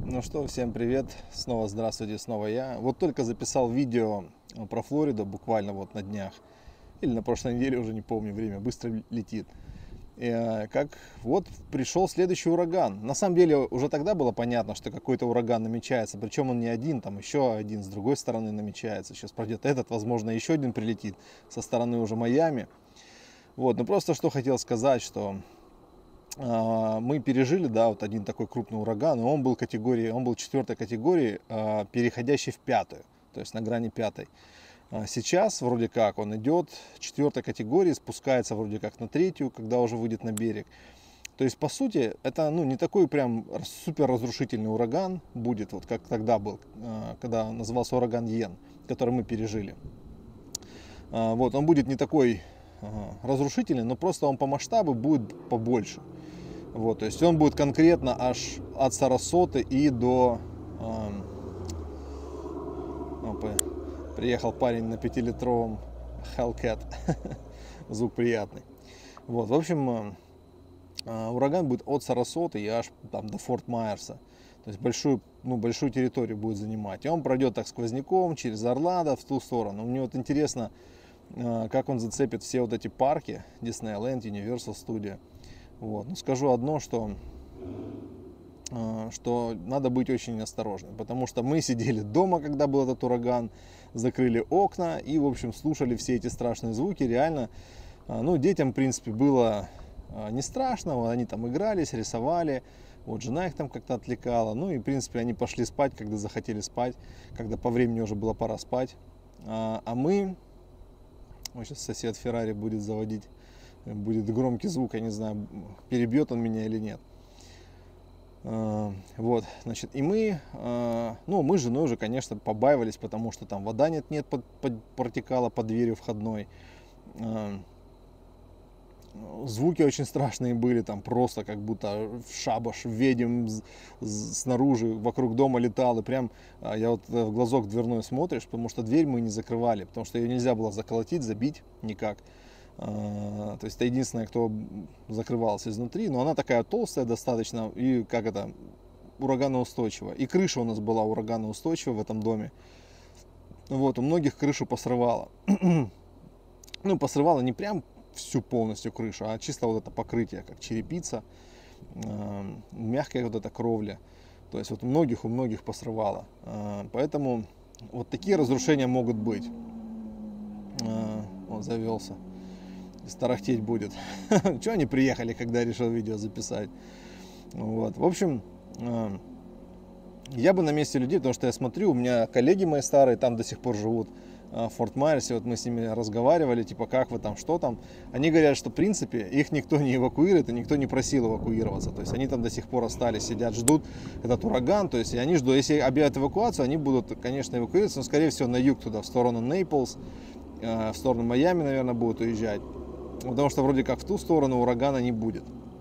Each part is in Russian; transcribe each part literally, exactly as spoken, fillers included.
Ну что, всем привет, снова здравствуйте, снова я. Вот только записал видео про Флориду, буквально вот на днях, или на прошлой неделе, уже не помню, время быстро летит. И, э, как вот пришел следующий ураган. На самом деле уже тогда было понятно, что какой-то ураган намечается, причем он не один, там еще один с другой стороны намечается. Сейчас пройдет этот, возможно, еще один прилетит со стороны уже Майами. Вот, ну просто что хотел сказать, что а, мы пережили, да, вот один такой крупный ураган, и он был категории, он был четвертой категории, а, переходящей в пятую, то есть на грани пятой. А Сейчас вроде как он идет четвертой категории, спускается вроде как на третью, когда уже выйдет на берег. То есть, по сути, это ну, не такой прям супер разрушительный ураган будет, вот как тогда был, а, когда назывался ураган Йен, который мы пережили. А, Вот, он будет не такой ага, разрушительный, но просто он по масштабу будет побольше. Вот, то есть он будет конкретно аж от Сарасоты и до... эм, опа, приехал парень на пятилитровом Hellcat. Звук приятный. Вот, в общем, э, э, ураган будет от Сарасоты и аж там до Форт Майерса. То есть большую, ну, большую территорию будет занимать. И он пройдет так сквозняком через Орландо в ту сторону. Мне вот интересно, э, как он зацепит все вот эти парки: Disneyland, Universal Studio. Вот. Ну, скажу одно, что, э, что надо быть очень осторожным, потому что мы сидели дома, когда был этот ураган, закрыли окна и, в общем, слушали все эти страшные звуки. Реально, э, ну, детям, в принципе, было э, не страшно, они там игрались, рисовали, вот жена их там как-то отвлекала, ну и, в принципе, они пошли спать, когда захотели спать, когда по времени уже было пора спать. А, а мы, вот сейчас сосед Феррари будет заводить, будет громкий звук, я не знаю, перебьет он меня или нет. Вот, значит, и мы, ну, мы с женой уже, конечно, побаивались, потому что там вода нет-нет под, под, протекала под дверью входной. Звуки очень страшные были, там просто как будто в шабаш ведьм снаружи, вокруг дома летал, и прям я вот в глазок дверной смотришь, потому что дверь мы не закрывали, потому что ее нельзя было заколотить, забить никак. То есть это единственное, кто закрывался изнутри, но она такая толстая достаточно и как это, ураганоустойчивая. И крыша у нас была ураганоустойчивая в этом доме. Вот, у многих крышу посрывало. Ну, посрывало не прям всю полностью крышу, а чисто вот это покрытие, как черепица, мягкая вот эта кровля. То есть вот у многих, у многих посрывало. Поэтому вот такие разрушения могут быть. Вот, завелся. Старахтеть будет. Чего они приехали, когда я решил видео записать? Вот. В общем, я бы на месте людей, потому что я смотрю, у меня коллеги мои старые там до сих пор живут в Форт Майерсе, вот мы с ними разговаривали, типа, как вы там, что там. Они говорят, что в принципе их никто не эвакуирует, и никто не просил эвакуироваться. То есть они там до сих пор остались, сидят, ждут этот ураган. То есть и они ждут, если объявят эвакуацию, они будут, конечно, эвакуироваться, но скорее всего на юг туда, в сторону Нейплс, в сторону Майами, наверное, будут уезжать. Потому что вроде как в ту сторону урагана не будет.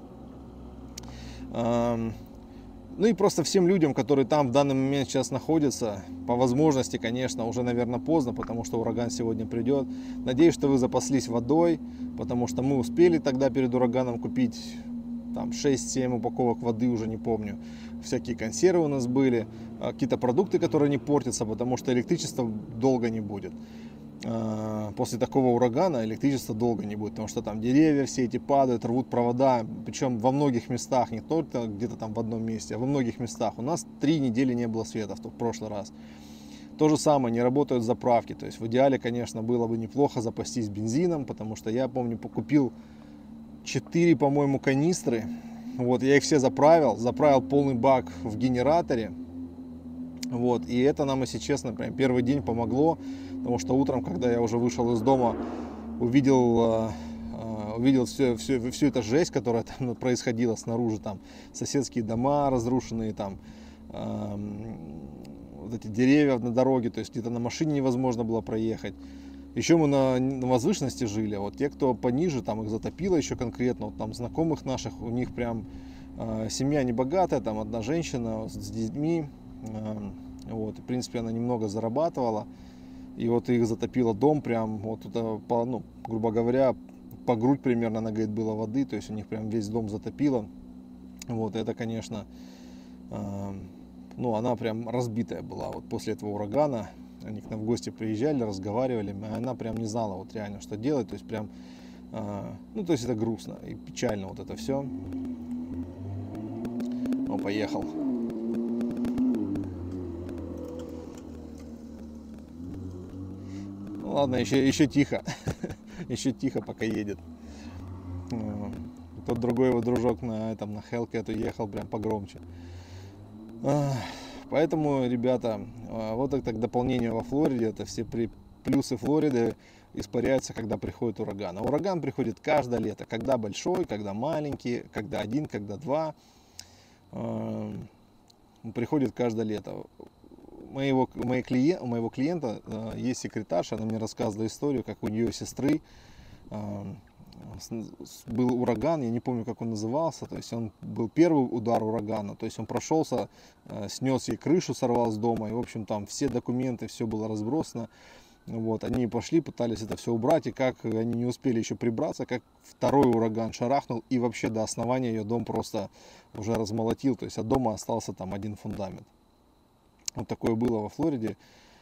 Ну и просто всем людям, которые там в данный момент сейчас находятся, по возможности, конечно, уже, наверное, поздно, потому что ураган сегодня придет. Надеюсь, что вы запаслись водой, потому что мы успели тогда перед ураганом купить там шесть-семь упаковок воды, уже не помню. Всякие консервы у нас были, какие-то продукты, которые не портятся, потому что электричества долго не будет. После такого урагана электричества долго не будет, потому что там деревья все эти падают, рвут провода, причем во многих местах, не только где-то там в одном месте, а во многих местах. У нас три недели не было света в прошлый раз. То же самое, не работают заправки, то есть в идеале, конечно, было бы неплохо запастись бензином, потому что я, помню, покупил четыре, по-моему, канистры, вот, я их все заправил, заправил полный бак в генераторе. Вот, и это нам, если честно, прям первый день помогло, потому что утром, когда я уже вышел из дома, увидел, увидел все, все, всю эту жесть, которая там происходила снаружи, там соседские дома разрушенные, там вот эти деревья на дороге, то есть где-то на машине невозможно было проехать. Еще мы на, на возвышенности жили, вот те, кто пониже, там их затопило еще конкретно, вот там знакомых наших, у них прям э, семья небогатая, там одна женщина с детьми. Вот, в принципе, она немного зарабатывала, и вот их затопило дом прям, вот туда, по, ну, грубо говоря, по грудь примерно, она говорит, было воды, то есть у них прям весь дом затопило. Вот, это, конечно, ну, она прям разбитая была. Вот после этого урагана они к нам в гости приезжали, разговаривали, и она прям не знала вот реально, что делать. То есть прям, э, ну, то есть это грустно и печально вот это все. Он поехал. Ну ладно, еще, еще тихо. Еще тихо, пока едет. Тот другой его дружок на этом, на Hellcat ехал прям погромче. Поэтому, ребята, вот это к дополнению во Флориде. Это все при плюсы Флориды испаряются, когда приходит ураган. А ураган приходит каждое лето. Когда большой, когда маленький, когда один, когда два. Приходит каждое лето. Моего, моей клиент, у моего клиента есть секретарша, она мне рассказывала историю, как у нее сестры был ураган, я не помню, как он назывался, то есть он был первый удар урагана, то есть он прошелся, снес ей крышу, сорвал с дома, и, в общем, там все документы, все было разбросано. Вот, они пошли, пытались это все убрать, и как они не успели еще прибраться, как второй ураган шарахнул, и вообще до основания ее дом просто уже размолотил, то есть от дома остался там один фундамент. Вот такое было во Флориде,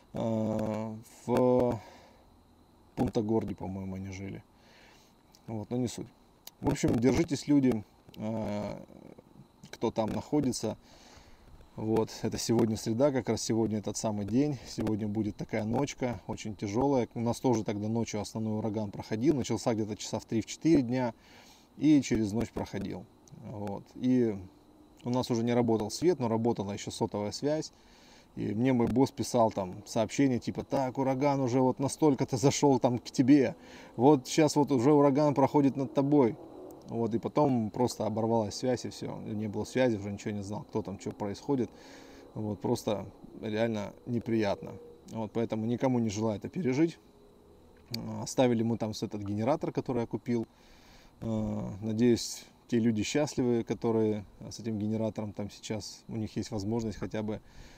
в Пунта-Горди, по-моему, они жили. Вот, но не суть. В общем, держитесь, люди, кто там находится. Вот, это сегодня среда, как раз сегодня этот самый день. Сегодня будет такая ночка, очень тяжелая. У нас тоже тогда ночью основной ураган проходил. Начался где-то часа в три-четыре дня и через ночь проходил. Вот. И у нас уже не работал свет, но работала еще сотовая связь. И мне мой босс писал там сообщение типа: так, ураган уже вот настолько-то зашел там к тебе. Вот сейчас вот уже ураган проходит над тобой. Вот, и потом просто оборвалась связь, и все. Не было связи, уже ничего не знал, кто там, что происходит. Вот, просто реально неприятно. Вот, поэтому никому не желаю это пережить. Оставили мы там этот генератор, который я купил. Надеюсь, те люди счастливы, которые с этим генератором там сейчас, у них есть возможность хотя бы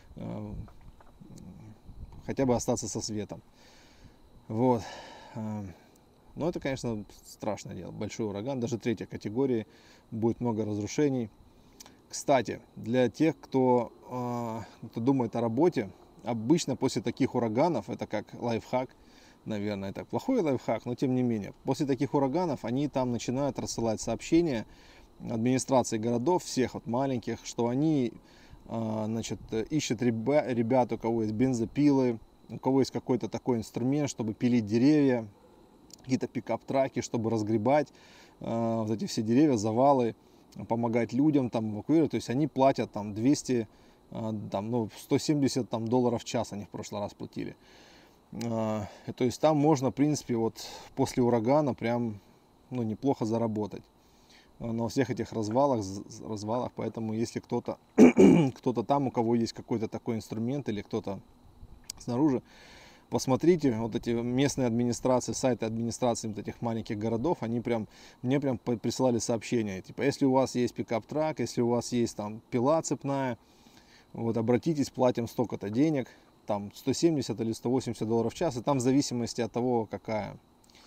хотя бы остаться со светом. Вот. Но это, конечно, страшное дело. Большой ураган, даже третьей категории, будет много разрушений. Кстати, для тех, кто, кто думает о работе, обычно после таких ураганов, это как лайфхак, наверное, это плохой лайфхак, но тем не менее, после таких ураганов они там начинают рассылать сообщения администрации городов, всех вот маленьких, что они, значит, ищут ребят, у кого есть бензопилы, у кого есть какой-то такой инструмент, чтобы пилить деревья, какие-то пикап-траки, чтобы разгребать э, вот эти все деревья, завалы, помогать людям там эвакуировать. То есть они платят там двести, э, там, ну, сто семьдесят там, долларов в час они в прошлый раз платили. Э, то есть там можно, в принципе, вот после урагана прям, ну, неплохо заработать на всех этих развалах, развалах. Поэтому если кто-то кто-то там, у кого есть какой-то такой инструмент, или кто-то снаружи, посмотрите, вот эти местные администрации, сайты администрации вот этих маленьких городов, они прям, мне прям присылали сообщения, типа, если у вас есть пикап-трак, если у вас есть там пила цепная, вот обратитесь, платим столько-то денег, там сто семьдесят или сто восемьдесят долларов в час, и там в зависимости от того, какая,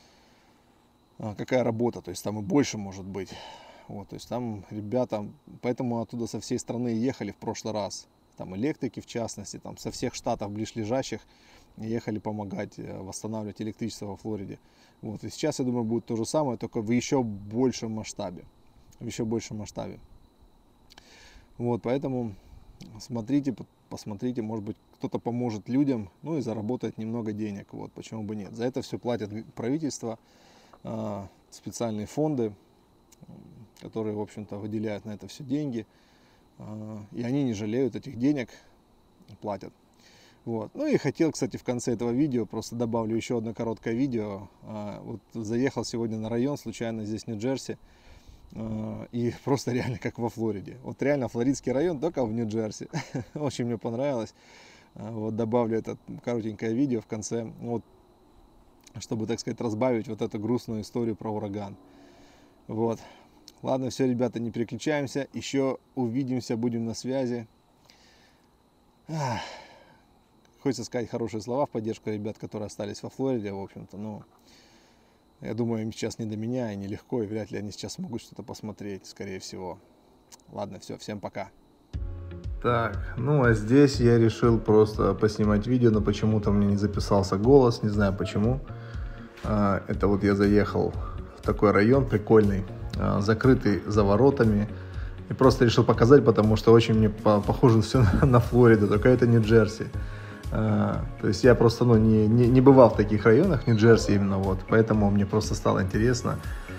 какая работа, то есть там и больше может быть. Вот, то есть там ребята, поэтому оттуда со всей страны ехали в прошлый раз, там электрики в частности, там со всех штатов близлежащих ехали помогать восстанавливать электричество во Флориде. Вот, и сейчас, я думаю, будет то же самое, только в еще большем масштабе, в еще большем масштабе. Вот, поэтому смотрите, посмотрите, может быть, кто-то поможет людям, ну и заработает немного денег, вот, почему бы нет. За это все платят правительство, специальные фонды, которые, в общем-то, выделяют на это все деньги, и они не жалеют этих денег, платят. Вот. Ну и хотел, кстати, в конце этого видео, просто добавлю еще одно короткое видео. Вот заехал сегодня на район, случайно здесь, в Нью-Джерси, и просто реально как во Флориде. Вот реально флоридский район, только в Нью-Джерси. Очень мне понравилось. Вот добавлю это коротенькое видео в конце, вот, чтобы, так сказать, разбавить вот эту грустную историю про ураган. Вот. Ладно, все, ребята, не переключаемся. Еще увидимся, будем на связи. Ах. Хочется сказать хорошие слова в поддержку ребят, которые остались во Флориде, в общем-то, но я думаю, им сейчас не до меня и нелегко, и вряд ли они сейчас смогут что-то посмотреть, скорее всего. Ладно, все, всем пока. Так, ну а здесь я решил просто поснимать видео, но почему-то мне не записался голос, не знаю почему. Это вот я заехал в такой район прикольный, закрытый за воротами. И просто решил показать, потому что очень мне похоже все на Флориду, только это Нью-Джерси. То есть я просто ну, не, не, не бывал в таких районах, Нью-Джерси именно, вот, поэтому мне просто стало интересно.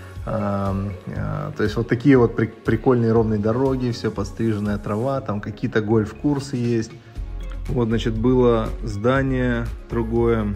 То есть вот такие вот при, прикольные ровные дороги, все подстриженная трава, там какие-то гольф-курсы есть. Вот, значит, было здание другое,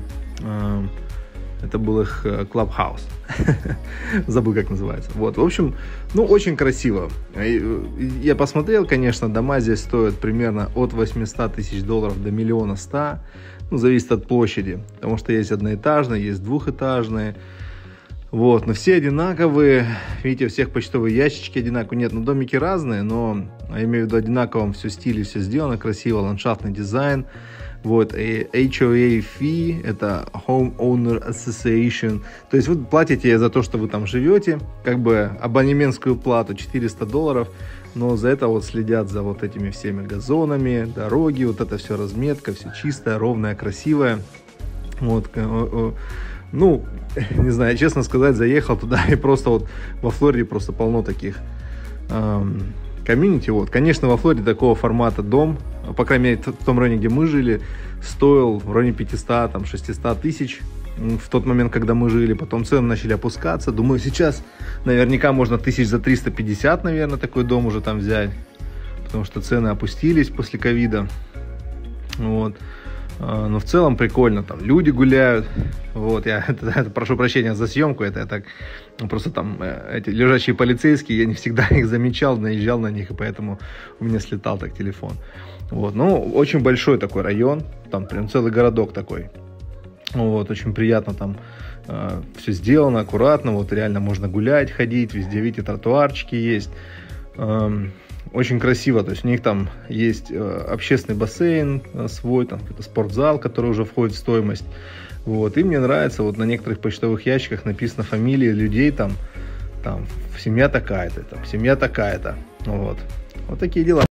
это был их клабхаус, забыл, как называется. Вот, в общем, ну, очень красиво. Я посмотрел, конечно, дома здесь стоят примерно от восьмисот тысяч долларов до миллиона ста, ну, зависит от площади, потому что есть одноэтажные, есть двухэтажные. Вот, но все одинаковые, видите, у всех почтовые ящички одинаковые, нет, ну домики разные, но я имею в виду одинаковом все стиле, все сделано красиво, ландшафтный дизайн. Вот, и эйч о эй fee, это Homeowner Association, то есть вы платите за то, что вы там живете, как бы абонементскую плату четыреста долларов, но за это вот следят за вот этими всеми газонами, дороги, вот это все разметка, все чистое, ровное, красивое. Вот, ну, не знаю, честно сказать, заехал туда и просто вот во Флориде просто полно таких эм, комьюнити. Вот, конечно, во Флориде такого формата дом, по крайней мере, в том районе, где мы жили, стоил в районе пятисот, там, шестисот тысяч в тот момент, когда мы жили. Потом цены начали опускаться. Думаю, сейчас наверняка можно тысяч за триста пятьдесят, наверное, такой дом уже там взять, потому что цены опустились после ковида. Вот. Но в целом прикольно, там люди гуляют. Вот, я это, это, прошу прощения за съемку, это я так, просто там эти лежачие полицейские, я не всегда их замечал, наезжал на них, и поэтому у меня слетал так телефон. Вот, ну, очень большой такой район, там прям целый городок такой. Вот, очень приятно там э, все сделано, аккуратно, вот реально можно гулять, ходить, везде, видите, тротуарчики есть. Эм, Очень красиво, то есть у них там есть э, общественный бассейн э, свой, там какой-то спортзал, который уже входит в стоимость. Вот, и мне нравится, вот на некоторых почтовых ящиках написано фамилии людей, там, там семья такая-то, там, семья такая-то. Вот, вот такие дела.